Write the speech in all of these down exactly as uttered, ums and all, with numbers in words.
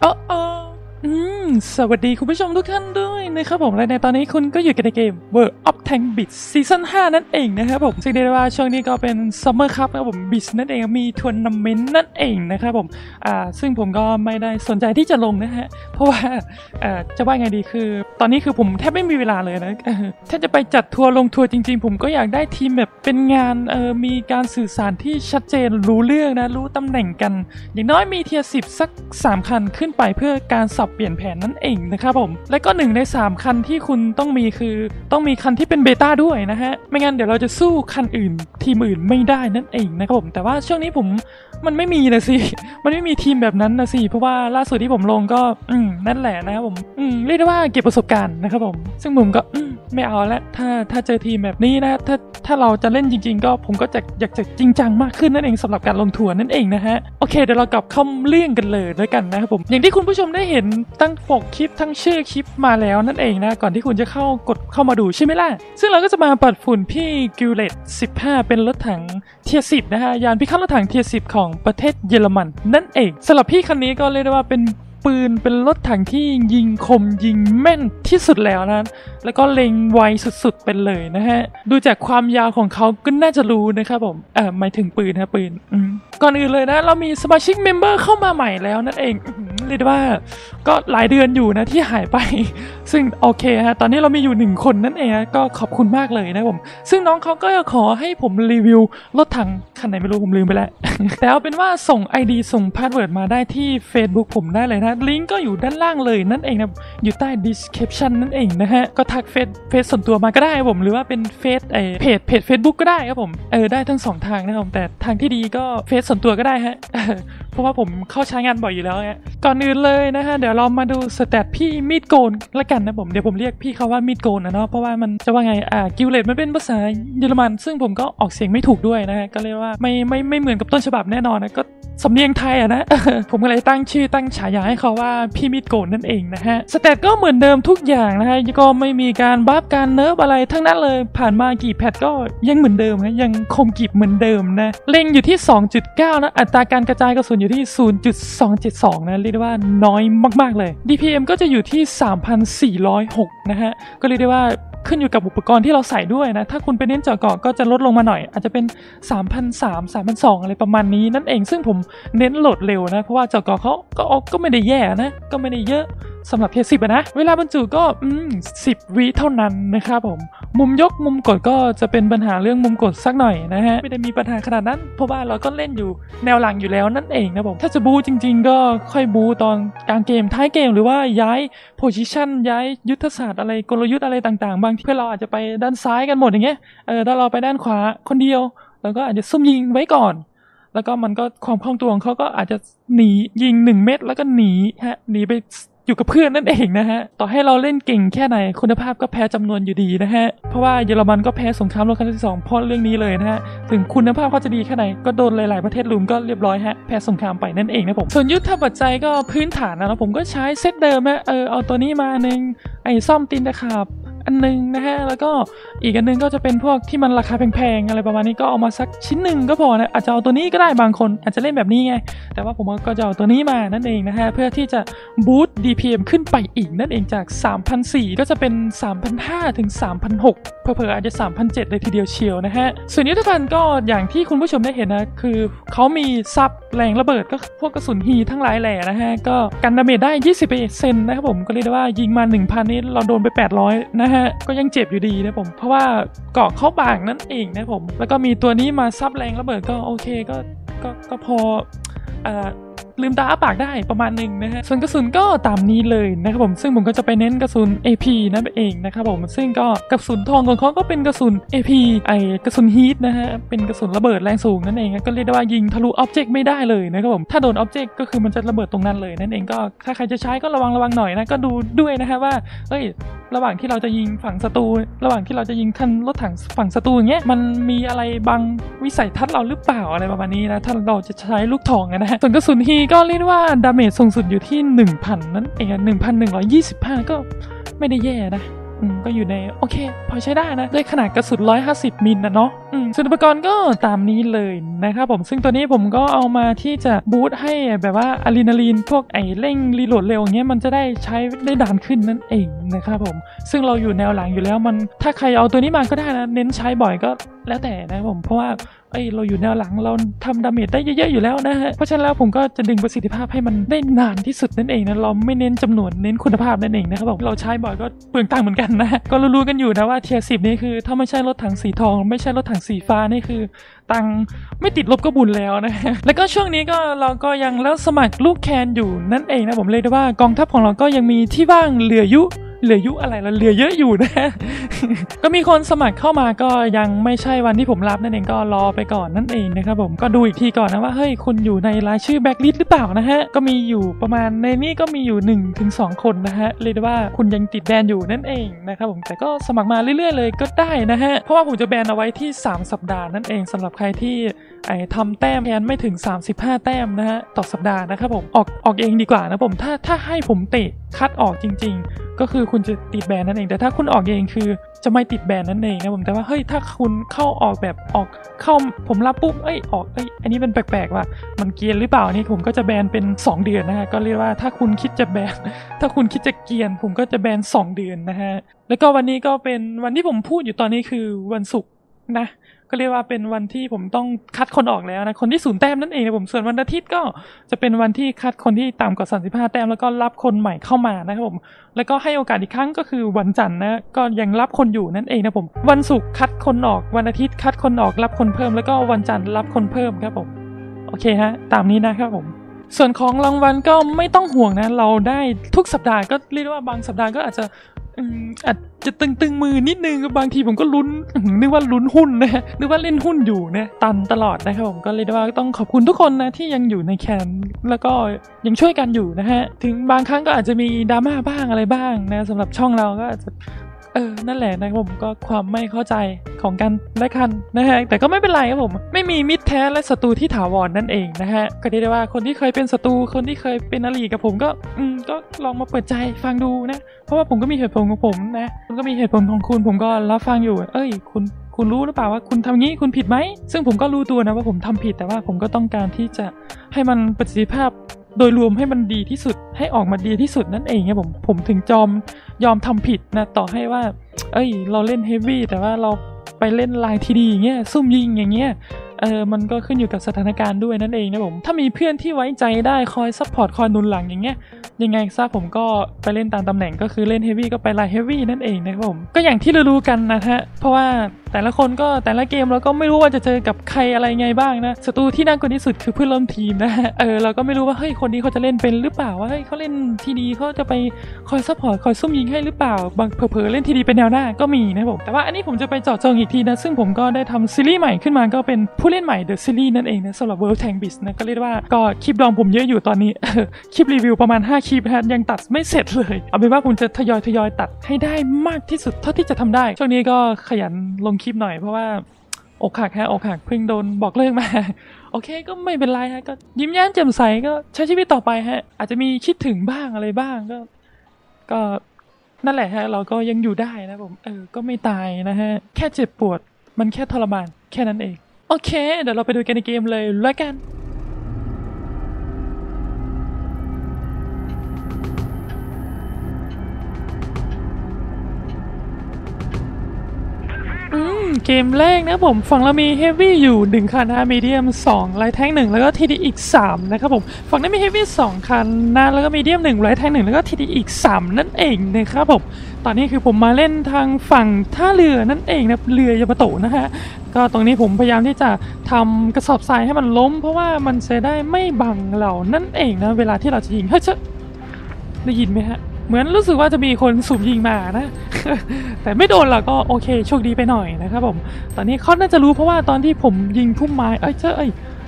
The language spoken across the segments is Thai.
อ๋ออ๋ออืมสวัสดีคุณผู้ชมทุกท่านด้วยนะครับผมและในตอนนี้คุณก็อยู่กันในเกม World of Tanks Blitz ซีซั่นห้านั่นเองนะครับผมซึ่งเรียกได้ว่าช่วงนี้ก็เป็น Summer Cup นะครับผม Blitz นั่นเองมีทัวร์นาเมนต์นั่นเองนะครับผมอ่าซึ่งผมก็ไม่ได้สนใจที่จะลงนะฮะเพราะว่าอ่าจะว่าไงดีคือตอนนี้คือผมแทบไม่มีเวลาเลยนะถ้าจะไปจัดทัวร์ลงทัวร์จริงๆผมก็อยากได้ทีมแบบเป็นงานเอ่อมีการสื่อสารที่ชัดเจนรู้เรื่องนะรู้ตำแหน่งกันอย่างน้อยมีเทียร์สิบสักสามคันขึ้นไปเพื่อการสับเปลี่ยนแผนนั่นเองนะครับผมและก็หนึ่งในสามคันที่คุณต้องมีคือต้องมีคันที่เป็นเบต้าด้วยนะฮะไม่งั้นเดี๋ยวเราจะสู้คันอื่นทีมอื่นไม่ได้นั่นเองนะครับผมแต่ว่าช่วงนี้ผมมันไม่มีนะสิมันไม่มีทีมแบบนั้นนะสิเพราะว่าล่าสุดที่ผมลงก็อืมนั่นแหละนะครับผมอืมเรียกได้ว่าเก็บประสบการณ์นะครับผมซึ่งผมก็อืมไม่เอาละถ้าถ้าเจอทีมแบบนี้นะถ้าถ้าเราจะเล่นจริงๆก็ผมก็จะอยากจะจริงจังมากขึ้นนั่นเองสำหรับการลงทัวร์นั่นเองนะฮะโอเคเดี๋ยวเรากลับเข้าเรื่องกันเลยด้วยกันนะครับผมอย่างที่คุณผู้ชมได้เห็นตั้งปกคลิปทั้งชื่อคลิปมาแล้วนั่นเองนะก่อนที่คุณจะเข้ากดเข้ามาดูใช่ไหมล่ะซึ่งเราก็จะมาปัดฝุ่นพี่กิลเลตสิบห้าเป็นรถถังเทียร์สิบนะฮะยานพิฆาตรถถังเทียร์สิบของประเทศเยอรมันนั่นเองสำหรับพี่คันนี้ก็เรียกได้ว่าเป็นปืนเป็นรถถังที่ยิงคมยิงแม่นที่สุดแล้วนะแล้วก็เล็งไวสุดๆเป็นเลยนะฮะดูจากความยาวของเขาก็น่าจะรู้นะครับผมเอ่อหมายถึงปืนนะปืนก่อนอื่นเลยนะเรามีสมาชิกเมมเบอร์เข้ามาใหม่แล้วนั่นเองเรียกว่าก็หลายเดือนอยู่นะที่หายไปซึ่งโอเคฮะตอนนี้เรามีอยู่หนึ่งคนนั่นเองก็ขอบคุณมากเลยนะผมซึ่งน้องเขาก็ขอให้ผมรีวิวรถถังคันไหนไม่รู้ผมลืมไปแล้ว แต่เอาเป็นว่าส่ง ไอ ดี ส่งพาสเวิร์ดมาได้ที่ Facebook ผมได้เลยนะลิงก์ก็อยู่ด้านล่างเลยนั่นเองนะอยู่ใต้ description นั่นเองนะฮะก็ทักเฟซเฟซส่วนตัวมาก็ได้ผมหรือว่าเป็นเฟซไอเพจเพจ Facebook ก็ได้ครับผมเออได้ทั้งสองทางนะครับแต่ทางที่ดีก็เฟซส่วนตัวก็ได้ฮะเพราะว่าผมเข้าใช้งานบ่อยอยู่แล้วฮะก่อนอื่นเลยนะฮะเดี๋ยวเรามาดูสแตทพี่มีดโกนละกันนะผมเดี๋ยวผมเรียกพี่เขาว่ามีดโกนนะเนาะเพราะว่ามันจะว่าไงอ่ากิลเลตมันเป็นภาษาเยอรมันซึ่งผมก็ออกเสียงไม่ถูกด้วยนะฮะก็เรียกว่าไม่ไม่ไม่เหมือนกับต้นฉบับแน่นอนนะก็สำเนียงไทยอะนะ ผมก็เลยตั้งชื่อตั้งฉายาให้เขาว่าพี่มีดโกนนั่นเองนะฮะสแตทก็เหมือนเดิมทุกอย่างนะฮะก็ไม่มีการบัฟการเนิร์ฟอะไรทั้งนั้นเลยผ่านมากี่แพทก็ยังเหมือนเดิมนะยังคมกริบเหมือนเดิมนะเล็งอยู่ที่ สองจุดเก้า นะอัตราการกระจายกระสุนอยู่ที่ ศูนย์จุดสองเจ็ดสอง นะเรียกได้ว่าน้อยมากๆเลย ดี พี เอ็ม ก็จะอยู่ที่ สามพันสี่ร้อยหก นะฮะก็เรียกได้ว่าขึ้นอยู่กับอุปกรณ์ที่เราใส่ด้วยนะถ้าคุณไปเน้นเจาะเกาะก็จะลดลงมาหน่อยอาจจะเป็น สามพันสามร้อย สามพันสองร้อย อะไรประมาณนี้นั่นเองซึ่งผมเน้นโหลดเร็วนะเพราะว่าเจาะเกาะเขาก็ก็ไม่ได้แย่นะก็ไม่ได้เยอะสำหรับเทียร์สิบนะเวลาบรรจุก็อืมสิบวิเท่านั้นนะครับผมมุมยกมุมกดก็จะเป็นปัญหาเรื่องมุมกดสักหน่อยนะฮะไม่ได้มีปัญหาขนาดนั้นเพราะว่าเราก็เล่นอยู่แนวหลังอยู่แล้วนั่นเองนะผมถ้าจะบูจริงๆก็ค่อยบูตอนกลางเกมท้ายเกมหรือว่าย้ายโพซิชันย้ายยุทธศาสตร์อะไรกลยุทธ์อะไรต่างๆบางทีเพื่อเราอาจจะไปด้านซ้ายกันหมดอย่างเงี้ยเออถ้าเราไปด้านขวาคนเดียวแล้วก็อาจจะซุ่มยิงไว้ก่อนแล้วก็มันก็ความคล่องตัวของเขาก็อาจจะหนียิงหนึ่งเม็ดแล้วก็หนีฮะหนีไปอยู่กับเพื่อนนั่นเองนะฮะต่อให้เราเล่นเก่งแค่ไหนคุณภาพก็แพ้จำนวนอยู่ดีนะฮะเพราะว่าเยอรมันก็แพ้สงครามโลกครั้งที่สองเพราะเรื่องนี้เลยนะฮะถึงคุณภาพเขาจะดีแค่ไหนก็โดนหลายๆประเทศลุมก็เรียบร้อยฮะแพ้สงครามไปนั่นเองนะผมส่วนยุทธปัจจัยก็พื้นฐานนะแล้วผมก็ใช้เซตเดิมนะเออเอาตัวนี้มาหนึ่งไอ้ซ่อมตีนตะขาบอันนึงนะฮะแล้วก็อีกอันนึงก็จะเป็นพวกที่มันราคาแพงๆอะไรประมาณนี้ก็เอามาสักชิ้นหนึ่งก็พอนะอาจจะเอาตัวนี้ก็ได้บางคนอาจจะเล่นแบบนี้ไงแต่ว่าผมก็จะเอาตัวนี้มานั่นเองนะฮะเพื่อที่จะบูสต์ ดี พี เอ็ม ขึ้นไปอีกนั่นเองจาก สามพันสี่ร้อย ก็จะเป็น สามพันห้าร้อย ถึง สามพันหกร้อย เผลอๆอาจจะ สามพันเจ็ดร้อย เลยทีเดียวเชียวนะฮะส่วนยุทธภัณฑ์ก็อย่างที่คุณผู้ชมได้เห็นนะคือเขามีซับแรงระเบิดก็พวกกระสุนฮีทั้งหลายแหล่นะฮะก็กันดาเมจได้ ยี่สิบเปอร์เซ็นต์ นะครับผมก็เรียกได้ว่ายิงมา หนึ่งพัน นี่เราโดนไปแปดร้อยนะฮะก็ยังเจ็บอยู่ดีนะผมเพราะว่าเกาะเข้าบางนั่นเองนะผมแล้วก็มีตัวนี้มาซับแรงระเบิดก็โอเคก็ก็ก็พอเอ่อลืมตาอ้าปากได้ประมาณหนึ่งนะฮะส่วนกระสุนก็ตามนี้เลยนะครับผมซึ่งผมก็จะไปเน้นกระสุน เอ พี นั่นเองนะครับผมซึ่งก็กระสุนทองของเขาก็เป็นกระสุน เอ พี ไอกระสุนฮีทนะฮะเป็นกระสุนระเบิดแรงสูงนั่นเองก็เรียกได้ว่ายิงทะลุอ็อบเจกต์ไม่ได้เลยนะครับผมถ้าโดนอ็อบเจกต์ก็คือมันจะระเบิดตรงนั้นเลยนั่นเองก็ถ้าใครจะใช้ก็ระวังระวังหน่อยนะก็ดูด้วยนะฮะว่าเอ้ยระหว่างที่เราจะยิงฝั่งศัตรูระหว่างที่เราจะยิงคันรถถังฝั่งศัตรูอย่างเงี้ยมันมีอะไรบังวิสัยทัศน์เราหรือเปล่าอะไรประมาณนี้นะถ้าเราจะใช้ลูกทองนะฮะส่วนกระสุนฮีก็เรียกว่าดาเมจสูงสุดอยู่ที่ หนึ่งพัน นั่นเอง หนึ่งพันหนึ่งร้อยยี่สิบห้า ก็ไม่ได้แย่นะอืมก็อยู่ในโอเคพอใช้ได้นะด้วยขนาดกระสุนหนึ่งร้อยห้าสิบมิลนะเนาะส่วนอุปกรณ์ก็ตามนี้เลยนะครับผมซึ่งตัวนี้ผมก็เอามาที่จะบูตให้แบบว่าอะดรีนาลีนพวกไอ้เร่งรีโหลดเร็วอย่างเงี้ยมันจะได้ใช้ได้นานขึ้นนั่นเองนะครับผมซึ่งเราอยู่แนวหลังอยู่แล้วมันถ้าใครเอาตัวนี้มาก็ได้นะเน้นใช้บ่อยก็แล้วแต่นะครับผมเพราะว่าเอ้ยเราอยู่แนวหลังเราทำดาเมจได้เยอะๆอยู่แล้วนะฮะเพราะฉะนั้นแล้วผมก็จะดึงประสิทธิภาพให้มันได้นานที่สุดนั่นเองนะเราไม่เน้นจำนวนเน้นคุณภาพนั่นเองนะครับผมเราใช้บ่อยก็เปลืองตังค์เหมือนกันนะก็รู้ๆกันอยู่นะว่าเทียร์สิบนี่คือถ้าไม่ใช่รถถังสีทองไม่ใช่รถถังสีฟ้านี่คือตังค์ไม่ติดลบก็บุญแล้วนะแล้วก็ช่วงนี้ก็เราก็ยังแล้วสมัครลูกแคนอยู่นั่นเองนะผมเลยได้ว่ากองทัพของเราก็ยังมีที่ว่างเหลือยุเหลือยุอะไรละเหลือเยอะอยู่นะ ก็มีคนสมัครเข้ามาก็ยังไม่ใช่วันที่ผมรับนั่นเองก็รอไปก่อนนั่นเองนะครับผมก็ดูอีกทีก่อนนะว่าเฮ้ยคุณอยู่ในรายชื่อแบ็คลิสต์หรือเปล่านะฮะก็มีอยู่ประมาณในนี้ก็มีอยู่ หนึ่งถึงสอง คนนะฮะเรียกได้ว่าคุณยังติดแบนอยู่นั่นเองนะครับผมแต่ก็สมัครมาเรื่อยๆเลยก็ได้นะฮะเพราะว่าผมจะแบนเอาไว้ที่สามสัปดาห์นั่นเองสำหรับใครที่ไอ้ทำแต้มแทนไม่ถึงสามสิบห้าแต้มนะฮะต่อสัปดาห์นะครับผมออกออกเองดีกว่านะผมถ้าถ้าให้ผมเตะคัดออกจริงๆก็คือคุณจะติดแบนนั่นเองแต่ถ้าคุณออกเองคือจะไม่ติดแบนนั่นเองนะผมแต่ว่าเฮ้ยถ้าคุณเข้าออกแบบออกเข้าผมรับปุ๊บเอ้ยออกเอ้ยอันนี้เป็นแปลกๆว่ะมันเกียนหรือเปล่านี่ผมก็จะแบนเป็นสองเดือนนะฮะก็เรียกว่าถ้าคุณคิดจะแบนถ้าคุณคิดจะเกียนผมก็จะแบนสองเดือนนะฮะแล้วก็วันนี้ก็เป็นวันที่ผมพูดอยู่ตอนนี้คือวันศุกร์นะก็เรียกว่าเป็นวันที่ผมต้องคัดคนออกแล้วนะคนที่ศูนย์แต้มนั่นเองนะผมส่วนวันอาทิตย์ก็จะเป็นวันที่คัดคนที่ต่ำกว่าสามสิบห้าแต้มแล้วก็รับคนใหม่เข้ามานะครับผมแล้วก็ให้โอกาสอีกครั้งก็คือวันจันทร์นะก็ยังรับคนอยู่นั่นเองนะผมวันศุกร์คัดคนออกวันอาทิตย์คัดคนออกรับคนเพิ่มแล้วก็วันจันทร์รับคนเพิ่มครับผมโอเคฮะตามนี้นะครับผมส่วนของรางวัลก็ไม่ต้องห่วงนะเราได้ทุกสัปดาห์ก็เรียกว่าบางสัปดาห์ก็อาจจะอาจจะตึงๆมือนิดนึงบางทีผมก็ลุ้นนึกว่าลุ้นหุ้นนะนึกว่าเล่นหุ้นอยู่นะตันตลอดนะครับผมก็เลยได้ว่าต้องขอบคุณทุกคนนะที่ยังอยู่ในแคนแล้วก็ยังช่วยกันอยู่นะฮะถึงบางครั้งก็อาจจะมีดราม่าบ้างอะไรบ้างนะสำหรับช่องเราก็อาจจะเออนั่นแหละนะครับผมก็ความไม่เข้าใจของกันและกันนะฮะแต่ก็ไม่เป็นไรครับผมไม่มีมิตรแท้และศัตรูที่ถาวร นั่นเองนะฮะก็ได้ว่าคนที่เคยเป็นศัตรูคนที่เคยเป็นอริกับผมก็อืมก็ลองมาเปิดใจฟังดูนะเพราะว่าผมก็มีเหตุผลของผมนะคุณก็มีเหตุผลของคุณผมก็รับฟังอยู่เอ้ยคุณคุณรู้หรือเปล่าว่าคุณทำงี้คุณผิดไหมซึ่งผมก็รู้ตัวนะว่าผมทำผิดแต่ว่าผมก็ต้องการที่จะให้มันประสิทธิภาพโดยรวมให้มันดีที่สุดให้ออกมาดีที่สุดนั่นเองครับผมผมถึงจอมยอมทำผิดนะต่อให้ว่าเอ้ยเราเล่นเฮฟวี่แต่ว่าเราไปเล่นไลน์ทีดีอย่างเงี้ยซุ่มยิงอย่างเงี้ยเออมันก็ขึ้นอยู่กับสถานการณ์ด้วยนั่นเองนะผมถ้ามีเพื่อนที่ไว้ใจได้คอยซัพพอร์ตคอยหนุนหลังอย่างเงี้ยยังไงซะผมก็ไปเล่นตามตำแหน่งก็คือเล่นเฮฟวี่ก็ไปไลน์เฮฟวี่นั่นเองนะครับผมก็อย่างที่รู้ๆกันนะฮะเพราะว่าแต่ละคนก็แต่ละเกมเราก็ไม่รู้ว่าจะเจอกับใครอะไรไงบ้างนะศัตรูที่น่ากลัวที่สุดคือเพื่อนร่วมทีมนะฮะเออเราก็ไม่รู้ว่าเฮ้ยคนนี้เขาจะเล่นเป็นหรือเปล่าว่าเฮ้ยเขาเล่นทีดีเขาจะไปคอยซัพพอร์ตคอยซุ่มยิงให้หรือเปล่าบางเผลอๆเล่นทีดีเป็นแนวหน้าก็มีนะผมแต่ว่าอันนี้ผมจะไปเจาะจงอีกทีนะซึ่งผมก็ได้ทำซีรีส์ใหม่ขึ้นมาก็เป็นผู้เล่นใหม่ The Series นั่นเองนะสำหรับ World Tank Beast นะก็เรียกว่าก็คลิปดองผมเยอะอยู่ตอนนี้คลิปรีวิวประมาณห้าคลิปนะยังตัดไม่เสร็จเลยเอาเป็นว่าผมจะทยอยทยอยตัดให้ได้มากที่สุดเท่าที่จะทำได้ช่วงนี้ก็ขยันลงคลิปหน่อยเพราะว่าอกหักฮะอกหักเพิ่งโดนบอกเลิกมาโอเคก็ไม่เป็นไรฮะก็ยิ้มแย้มแจ่มใสก็ใช้ชีวิตต่อไปฮะอาจจะมีคิดถึงบ้างอะไรบ้างก็ก็นั่นแหละฮะเราก็ยังอยู่ได้นะผมเออก็ไม่ตายนะฮะแค่เจ็บปวดมันแค่ทรมานแค่นั้นเองโอเคเดี๋ยวเราไปดูกันในเกมเลยแล้วกันอืมเกมแรกนะผมฝั่งเรามีเฮฟวี่อยู่หนึ่งคันนะมีเดียมสองไลท์แทงหนึ่งแล้วก็ทีดีอีกสามนะครับผมฝั่งนั้นมีเฮฟวี่สองคันนะแล้วก็มีเดียมหนึ่งไลท์แทงหนึ่งแล้วก็ทีดีอีกสามนั่นเองนะครับผมตอนนี้คือผมมาเล่นทางฝั่งท่าเรือนั่นเองนะเรือยามาโตะนะฮะก็ตรงนี้ผมพยายามที่จะทำกระสอบทรายให้มันล้มเพราะว่ามันจะได้ไม่บังเรานั่นเองนะเวลาที่เราจะยิงเฮ้ยเจ๊ได้ยินไหมฮะเหมือนรู้สึกว่าจะมีคนสุ่มยิงมานะ แต่ไม่โดนเราก็โอเคโชคดีไปหน่อยนะครับผมตอนนี้เขาน่าจะรู้เพราะว่าตอนที่ผมยิงพุ่มไม้เอ้ยเจ้าเอ้ยตอนที่ผมยิงพุ่มไม้ผมก็ยิงใส่เขานั่นเองนะครับผมก็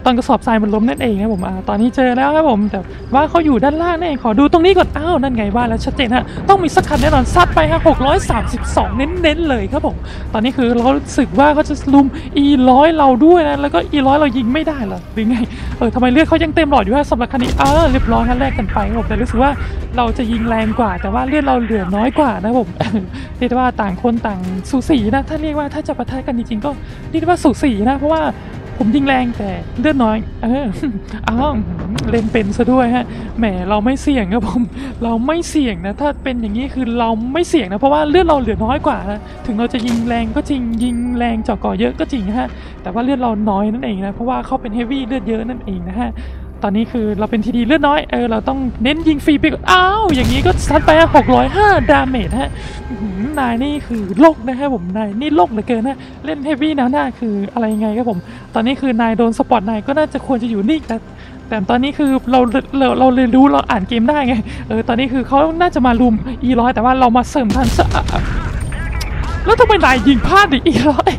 ตอนกระสอบทรายมันล้มนั่นเองนะผมอ่าตอนนี้เจอแล้วครับผมแต่ว่าเขาอยู่ด้านล่างนั่นเองขอดูตรงนี้ก่อนอ้าวนั่นไงว่าแล้วชัดเจนฮะต้องมีสักคันแน่นอนซัดไปฮะหกร้อยสามสิบสองเน้นๆเลยครับผมตอนนี้คือเรารู้สึกว่าเขาจะลุม อี ร้อย เราด้วยนะแล้วก็ อี ร้อย เรายิงไม่ได้เหรอหรือไงเออทำไมเลือดเขายังเต็มหลอดอยู่ฮะสำหรับคันนี้เออเรียบร้อยฮะแลกกันไปครับผมแต่รู้สึกว่าเราจะยิงแรงกว่าแต่ว่าเลือดเราเหลือน้อยกว่านะผมเรียกว่าต่างคนต่างสูสีนะถ้าเรียกว่าถ้าจะปะทะกันจริงๆก็เรียกว่าสูสีนะเพราะว่าผมยิงแรงแต่เลือดน้อยเอออ้าวเล่นเป็นซะด้วยฮะแหมเราไม่เสี่ยงครับผมเราไม่เสี่ยงนะถ้าเป็นอย่างนี้คือเราไม่เสี่ยงนะเพราะว่าเลือดเราเหลือน้อยกว่านะถึงเราจะยิงแรงก็จริงยิงแรงเจาะก่อเยอะก็จริงฮะแต่ว่าเลือดเราน้อยนั่นเองนะเพราะว่าเขาเป็นเฮฟวี่เลือดเยอะนั่นเองนะฮะตอนนี้คือเราเป็นทีดีเลือดน้อยเออเราต้องเน้นยิงฟรีไปก่อนอ้าวอย่างนี้ก็ซัดไปหกร้อยห้าดาเมจฮะนายนี่คือโลกนะฮะผมนายนี่โลกเหลือเกินนะเล่นเฮฟวี่แนวหน้าคืออะไรยังไงครับผมตอนนี้คือนายโดนสปอตนายก็น่าจะควรจะอยู่นิ่งแต่แต่ตอนนี้คือเราเราเราเรียนรู้เราอ่านเกมได้ไงเออตอนนี้คือเขาน่าจะมาลุม อี ร้อย แต่ว่าเรามาเสริมทันซะแล้วทำไมนายยิงพลาดดิ อี ร้อย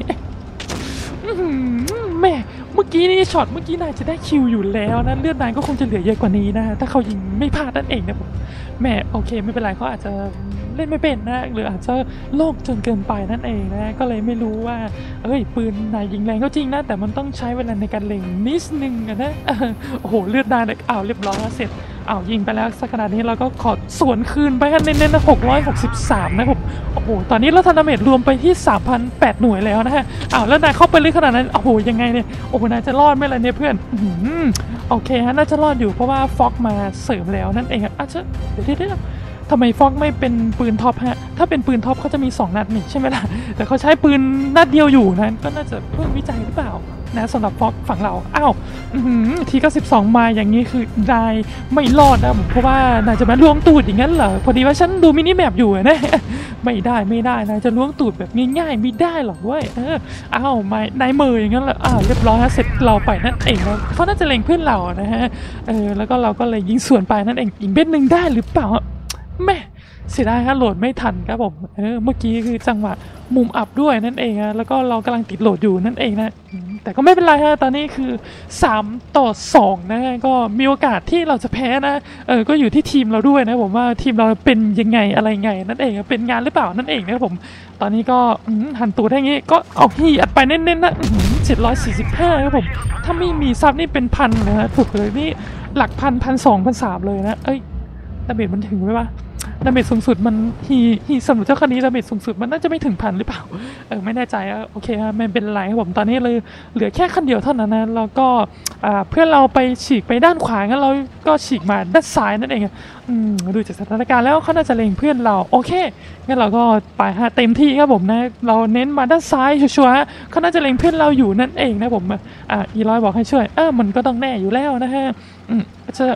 แม่เมื่อกี้นี่ช็อตเมื่อกี้นายจะได้คิวอยู่แล้วนะเลือดนายก็คงจะเหลือเยอะกว่านี้นะถ้าเขายิงไม่พลาดนั่นเองนะผมแม่โอเคไม่เป็นไรเขาอาจจะเล่นไม่เป็นนะหรืออาจจะโลกจนเกินไปนั่นเองนะก็เลยไม่รู้ว่าเอ้ยปืนนายยิงแรงก็จริงนะแต่มันต้องใช้เวลาในการเล็งนิดนึงนะโอ้โหเลือดนายอ้าวเรียบร้อยเสร็จอ้าวยิงไปแล้วสักขนาดนี้เราก็ขอสวนคืนไปกันเน้นๆนะหกร้อยหกสิบสามนะผมโอ้โหตอนนี้เราทันดาเมจรวมไปที่ สามพันแปด หน่วยแล้วนะฮะอ้าวแล้วนายเข้าไปลึกขนาดนั้นโอ้โหยังไงเนี่ยโอ้โหนายจะรอดไหมล่ะเนี่ยเพื่อนโอเคฮะน่าจะรอดอยู่เพราะว่าฟ็อกมาเสริมแล้วนั่นเองอ่ะเชเดี๋ยวเดี๋ยวทำไมฟ็อกไม่เป็นปืนท็อปฮะถ้าเป็นปืนท็อปเขาจะมีสองนัดนี่ใช่ไหมล่ะแต่เขาใช้ปืนนัดเดียวอยู่นะก็น่าจะเพิ่งวิจัยหรือเปล่านะสำหรับฟ็อกฝั่งเราอ้าวทีก็สิบสองมาอย่างนี้คือนายไม่รอดนะเพราะว่านายจะมาล้วงตูดอย่างนั้นเหรอพอดีว่าฉันดูมินิแมปอยู่นะไม่ได้ไม่ได้นายจะล้วงตูดแบบง่ายๆไม่ได้หรอกเว้ยเอออ้าวไม่นายมืออย่างนั้นเหรออ้าวเรียบร้อยเสร็จเราไปนั่นเองนะเขาน่าจะเล็งเพื่อนเรานะฮะเออแล้วก็เราก็เลยยิงสวนไปนั่นเองอีกเบ็ดหนึ่งได้หรือเปล่าแม่เสียดายฮะโหลดไม่ทันครับผมเออเมื่อกี้คือจังหวะมุมอับด้วยนั่นเองฮะแล้วก็เรากำลังติดโหลดอยู่นั่นเองนะแต่ก็ไม่เป็นไรฮะตอนนี้คือสามต่อสองนะก็มีโอกาสที่เราจะแพ้นะเออก็อยู่ที่ทีมเราด้วยนะผมว่าทีมเราเป็นยังไงอะไรไงนั่นเองเป็นงานหรือเปล่านั่นเองนะครับผมตอนนี้ก็หันตูดให้งี้ก็เอาหีอัดไปเน้นๆนะเจ็ดร้อยสี่สิบห้าครับผมถ้าไม่มีซับนี่เป็นพันเลยนะถูกเลยนี่หลักพันพันสองพันสามเลยนะเอ้ยดาเมจมันถึงไหมวะดาเมจสูงสุดมันฮีฮีสำหรับเจ้าคันนี้ดาเมจสูงสุดมันน่าจะไม่ถึงพันหรือเปล่าเออไม่แน่ใจอ่ะโอเคฮะไม่เป็นไรครับผมตอนนี้เลยเหลือแค่คันเดียวเท่านั้นนะแล้วก็เพื่อนเราไปฉีกไปด้านขวางั้นเราก็ฉีกมาด้านซ้ายนั่นเองอืมดูจากสถานการณ์แล้วเขาน่าจะเล็งเพื่อนเราโอเคงั้นเราก็ไปฮะเต็มที่ครับผมนะเราเน้นมาด้านซ้ายชัวร์ๆเขาน่าจะเล็งเพื่อนเราอยู่นั่นเองนะผมอ่าอีร้อยบอกให้ช่วยเออมันก็ต้องแน่อยู่แล้วนะฮะอืมจะ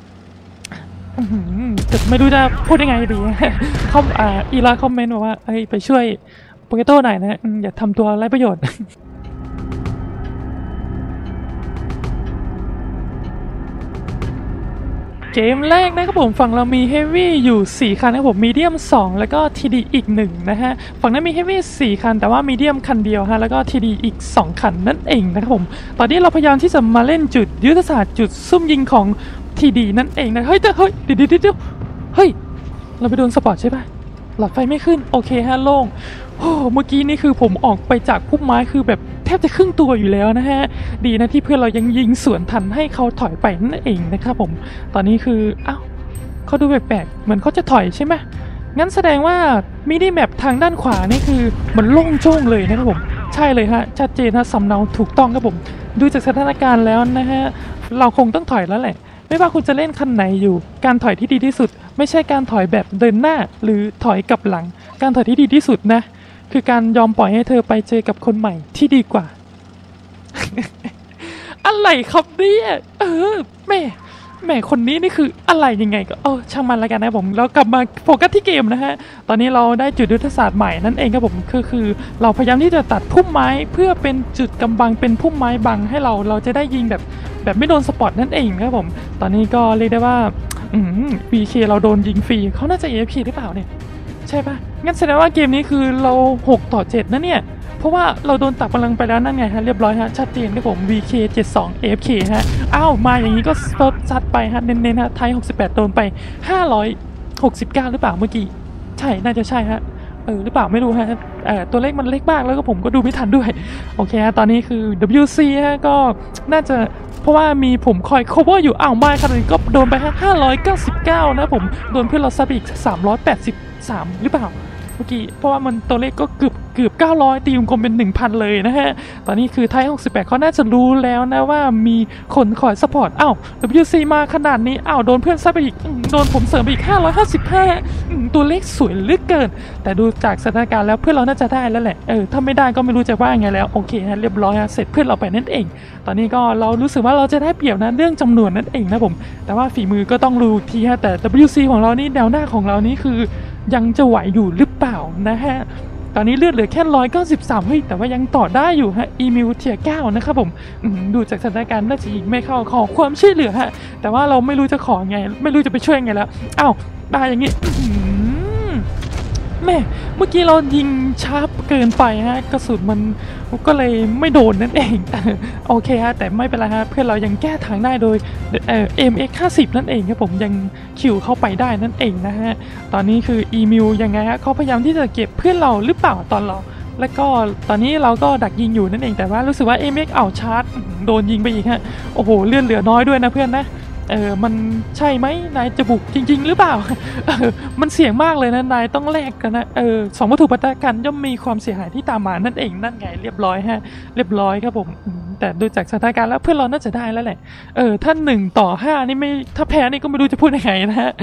แต่ไม่รู้จะพูดยังไงดีเขาอ่าอีลาคอมเมนต์บอกว่าเอ้ยไปช่วยโปเกโต้หน่อยนะอย่าทำตัวไร้ประโยชน์เกมแรกนะครับผมฝั่งเรามีเฮฟวี่อยู่สี่คันนะครับผมมีเดียมสองแล้วก็ทีดีอีกหนึ่งนะฮะฝั่งนั้นมีเฮฟวี่สี่คันแต่ว่ามีเดียมคันเดียวฮะแล้วก็ทีดีอีกสองคันนั่นเองนะครับผมตอนนี้เราพยายามที่จะมาเล่นจุดยุทธศาสตร์จุดซุ่มยิงของทีดีนั่นเองนะเฮ้ยเฮ้ยเดี๋ยวเดี๋ยวเดี๋ยวเฮ้ยเราไปโดนสปอตใช่ปะหลอดไฟไม่ขึ้นโอเคฮะโล่งโอ้เมื่อกี้นี่คือผมออกไปจากพุ่มไม้คือแบบแทบจะครึ่งตัวอยู่แล้วนะฮะดีนะที่เพื่อนเรายังยิงสวนทันให้เขาถอยไปนั่นเองนะครับผมตอนนี้คืออ้าวเขาดูแปลกๆเหมือนเขาจะถอยใช่ไหมงั้นแสดงว่ามินิแมปทางด้านขวานี่คือมันโล่งโจ้งเลยนะครับผมใช่เลยฮะชัดเจนนะสำเนาถูกต้องครับผมดูจากสถานการณ์แล้วนะฮะเราคงต้องถอยแล้วแหละไม่ว่าคุณจะเล่นคันไหนอยู่การถอยที่ดีที่สุดไม่ใช่การถอยแบบเดินหน้าหรือถอยกลับหลังการถอยที่ดีที่สุดนะคือการยอมปล่อยให้เธอไปเจอกับคนใหม่ที่ดีกว่า อะไรครับเนี่ยเออแม่แม่คนนี้นี่คืออะไรยังไงก็เออช่างมันแล้วกันนะผมเรากลับมาโฟกัสที่เกมนะฮะตอนนี้เราได้จุดยุทธศาสตร์ใหม่นั่นเองครับผมคือคือเราพยายามที่จะตัดพุ่มไม้เพื่อเป็นจุดกำบังเป็นพุ่มไม้บังให้เราเราจะได้ยิงแบบแบบไม่โดนสปอตนั่นเองครับผมตอนนี้ก็เรียกได้ว่าอืม บี เค เราโดนยิงฟรีเขาน่าจะ เอ เอฟ พี หรือเปล่าเนี่ยใช่ปะงั้นแสดงว่าเกมนี้คือเราหกต่อเจ็ดนะเนี่ยเพราะว่าเราโดนตัดพลังไปแล้วนั่นไงฮะเรียบร้อยฮะชัดเจนครับผม วี เค เจ็ดสิบสอง เอ เอฟ เค ฮะอ้าวมาอย่างนี้ก็ซัดไปฮะเน้นๆฮะไทยหกสิบแปดโดนไปห้าร้อยหกสิบเก้าหรือเปล่าเมื่อกี้ใช่น่าจะใช่ฮะเออหรือเปล่าไม่รู้ฮะเออตัวเลขมันเล็กมากแล้วก็ผมก็ดูไม่ทันด้วยโอเคฮะตอนนี้คือ ดับเบิลยู ซี ฮะก็น่าจะเพราะว่ามีผมคอย cover อยู่อ้าวไม่ครับก็โดนไปฮะห้าร้อยเก้าสิบเก้านะผมโดนเพื่อนเราซับอีกสามร้อยแปดสิบสามหรือเปล่าเมื่อกี้เพราะว่ามันตัวเลขก็เกือบเกือบเก้าร้อยตีวงกลมเป็น หนึ่งพัน เลยนะฮะตอนนี้คือไทยหกสิบแปดเขาน่าจะรู้แล้วนะว่ามีคนคอยซัพพอร์ตอ้าว ดับเบิลยู ซี มาขนาดนี้อ้าวโดนเพื่อนซับไปอีกโดนผมเสริมไปอีกห้าร้อยห้าสิบห้าตัวเลขสวยเหลือเกินแต่ดูจากสถานการณ์แล้วเพื่อนเราน่าจะได้แล้วแหละเออถ้าไม่ได้ก็ไม่รู้จะว่าไงแล้วโอเคฮะเรียบร้อยฮะเสร็จเพื่อนเราไปนั่นเองตอนนี้ก็เรารู้สึกว่าเราจะได้เปรียบนะเรื่องจำนวนนั่นเองนะผมแต่ว่าฝีมือก็ต้องรู้ทีฮะแต่ ดับเบิลยู ซี ของเรานี่แนวหน้าของเรานี่คือยังจะไหวอยู่หรือเปล่านะฮะตอนนี้เลือดเหลือแค่ร้อยเก้าสิบสามเฮ้ยแต่ว่ายังต่อได้อยู่ฮะอีมิวเทียเก้านะครับผมดูจากสถานการณ์น่าจะยิงไม่เข้าขอความช่วยเหลือฮะแต่ว่าเราไม่รู้จะขอไงไม่รู้จะไปช่วยไงแล้วอ้าวตายอย่างงี้แม่เมื่อกี้เรายิงชาร์ปเกินไปฮะกระสุนมันก็เลยไม่โดนนั่นเองโอเคฮะแต่ไม่เป็นไรฮะเพื่อนเรายังแก้ทางได้โดยเอ่อ เอ็ม เอ็กซ์ ห้าสิบนั่นเองครับผมยังคิวเข้าไปได้นั่นเองนะฮะตอนนี้คืออีมิวยังไงฮะเขาพยายามที่จะเก็บเพื่อนเราหรือเปล่าตอนเราแล้วก็ตอนนี้เราก็ดักยิงอยู่นั่นเองแต่ว่ารู้สึกว่า เอ็ม เอ็กซ์ เอาชาร์จโดนยิงไปอีกฮะโอ้โหเลื่อนเหลือน้อยด้วยนะเพื่อนนะเออมันใช่ไหมนายจะบุกจริงๆหรือเปล่าเออมันเสี่ยงมากเลยนะนายต้องแลกกันนะเออสองวัตถุประกันย่อมมีความเสียหายที่ตามมานั่นเองนั่นไงเรียบร้อยฮะเรียบร้อยครับผมแต่ดูจากสถานการณ์แล้วเพื่อนเราน่าจะได้แล้วแหละเออถ้าหนึ่งต่อห้านี่ไม่ถ้าแพ้นี่ก็ไม่รู้จะพูดยังไงนะฮะ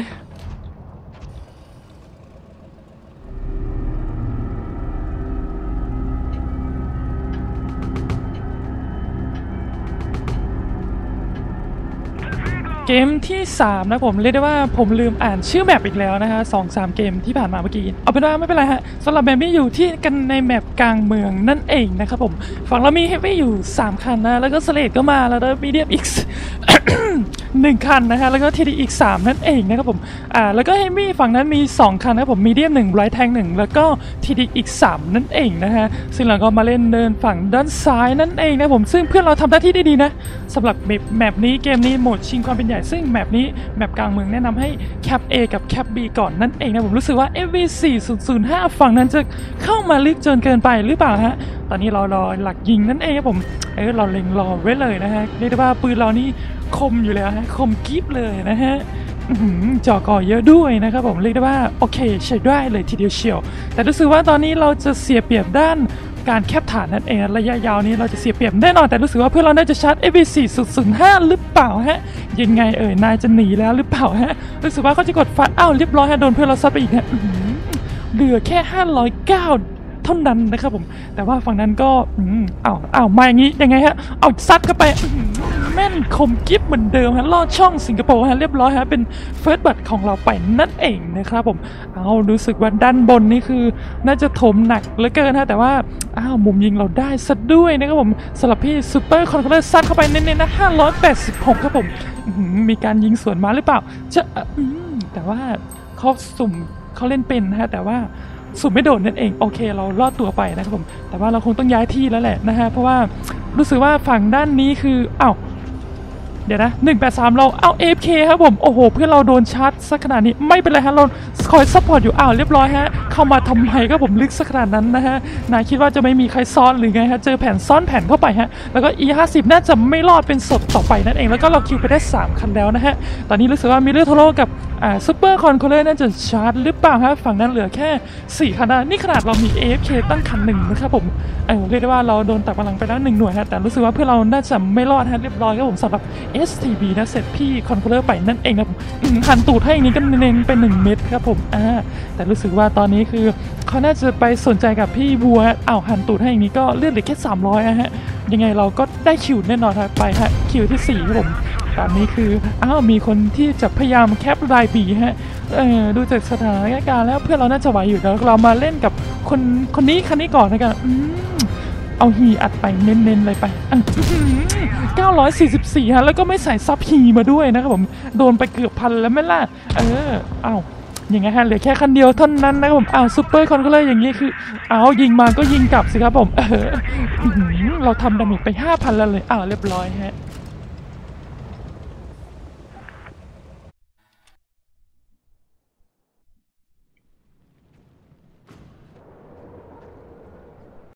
เกมที่สามนะผมเรียกได้ว่าผมลืมอ่านชื่อแมปอีกแล้วนะฮะสองสามเกมที่ผ่านมาเมื่อกี้เอาเป็นว่าไม่เป็นไรฮะสำหรับแมปนี้อยู่ที่กันในแมปกลางเมืองนั่นเองนะครับผมฝั่งเรามีเฮฟวี่อยู่สามคันนะแล้วก็สเลดก็มาแล้วก็มีเดียมอีกหนึ่งคันนะฮะแล้วก็ทีดีอีกสามนั่นเองนะครับผมอ่าแล้วก็เฮฟวี่ฝั่งนั้นมีสองคันนะผมมีเดียมหนึ่งไบรท์แทงหนึ่งแล้วก็ทีดีอีกสามนั่นเองนะฮะซึ่งเราก็มาเล่นเดินฝั่งด้านซ้ายนั่นเองนะผมซึ่งเพื่อนเราทำหน้าที่ได้ดีนะสำหรับแมปนี้เกมนี้โหมดชิงความเป็นใหญ่ซึ่งแมปนี้แมปกลางเมืองแนะนำให้แคป A กับแคป B ก่อนนั่นเองนะผมรู้สึกว่า เอฟ วี สี่ศูนย์ศูนย์ห้า ฝั่งนั้นจะเข้ามาลึกจนเกินไปหรือเปล่าฮะตอนนี้เรารอหลักยิงนั่นเองครับผมเออเราเล็งรอไว้เลยนะฮะเรียกได้ว่าปืนเรานี่คมอยู่แล้วฮะคมกิ๊บเลยนะฮะจอก่อเยอะด้วยนะครับผมเรียกได้ว่าโอเคใช้ได้เลยทีเดียวเชียวแต่รู้สึกว่าตอนนี้เราจะเสียเปรียบด้านการแคปฐานนั่นเองระยะยาวนี้เราจะเสียเปรียบแน่นอนแต่รู้สึกว่าเพื่อนเราน่าจะชาร์จ เอฟ วี สี่ศูนย์ศูนย์ห้า หรือเปล่าฮะยังไงเอ่ยนายจะหนีแล้วหรือเปล่าฮะรู้สึกว่าเขาจะกดฟันอ้าวเรียบร้อยฮะโดนเพื่อนเราซัดไปอีกฮะเหลือแค่ห้าร้อยเก้าเท่านั้นนะครับผมแต่ว่าฝั่งนั้นก็อ้าวอ้าวมาอย่างนี้ยังไงฮะเอาซัดเข้าไปแม่นคมกิ๊บเหมือนเดิมฮะลอดช่องสิงคโปร์ฮะเรียบร้อยฮะเป็นเฟิร์สบัตของเราไปนั่นเองนะครับผมเอารู้สึกว่าด้านบนนี่คือน่าจะถมหนักเหลือเกินฮะแต่ว่าอ้าวมุมยิงเราได้ซะด้วยนะครับผมสำหรับพี่ซูเปอร์คอนโทรลเลอร์ซัดเข้าไปเน้นๆนะห้าร้อยแปดสิบหกครับผมมีการยิงสวนมาหรือเปล่าจะแต่ว่าเขาสุ่มเขาเล่นเป็นฮะแต่ว่าสุ่มไม่โดนนั่นเองโอเคเรารอดตัวไปนะครับผมแต่ว่าเราคงต้องย้ายที่แล้วแหละนะฮะเพราะว่ารู้สึกว่าฝั่งด้านนี้คืออ้าวเดี๋ยวนะหนึ่งแปดสามเราเอา เอ เอฟ เค ครับผมโอ้โหเพื่อนเราโดนชาร์จสักขนาดนี้ไม่เป็นไรฮะเราคอยซัพพอร์ตอยู่อ้าวเรียบร้อยฮะเข้ามาทำไมก็ผมลึกสักขนาดนั้นนะฮะนายคิดว่าจะไม่มีใครซ้อนหรือไงฮะเจอแผ่นซ้อนแผ่นเข้าไปฮะแล้วก็ อี ห้าสิบ น่าจะไม่รอดเป็นศพต่อไปนั่นเองแล้วก็เราคิวไปได้สามคันแล้วนะฮะตอนนี้รู้สึกว่ามิเลอร์โทโร่กับอ่าซูเปอร์คอนโทรลเลอร์น่าจะชาร์จหรือเปล่าฮะฝั่งนั้นเหลือแค่สี่คันนะนี่ขนาดเรามี เอ เอฟ เค ตั้งคันหนึ่งนะครับผมเออเรียกได้ว่าเราโดนตัดกำลังไปแล้วหนึ่งหน่วยฮะแต่รู้สึกว่าเพื่อนเราน่าจะไม่รอดฮะเรียบร้อยครับผมสำหรับ เอส ที บี นะเสร็จพี่คอนโทรลเลอร์ไปนั่นเองครับหันตูดให้อย่างนี้ก็เน้นเป็นหนึ่งเม็ดครับผมอ่าแต่รู้สึกว่าตอนนี้คือเขาน่าจะไปสนใจกับพี่บัวอ้าวหันตูดให้อย่างนี้ก็เลือดเหลือแค่สามร้อยฮะยังไงเราก็ได้คิวแน่นอนครับไปฮะคิวที่สี่ครับผมตอนนี้คืออ้าวมีคนที่จะพยายามแคปรายปีฮะเออดูจากสถานการณ์แล้วเพื่อนเราน่าจะไหวอยู่แล้วเรามาเล่นกับคนคนนี้คันนี้ก่อนนะกันเอาฮีอัดไปเน้นๆเลยไปเก้าร้อยสี่สิบสี่ฮะแล้วก็ไม่ใส่ซับฮีมาด้วยนะครับผมโดนไปเกือบพันแล้วไม่ล่ะเออเอาอย่างไงฮะเหลือแค่คันเดียวเท่านั้นนะครับผมอ้าวซูเปอร์คอนก็เลยอย่างนี้คือเอายิงมาก็ยิงกลับสิครับผมเออเราทำดาเมจไป ห้าพัน แล้วเลยอ้าวเรียบร้อยฮะ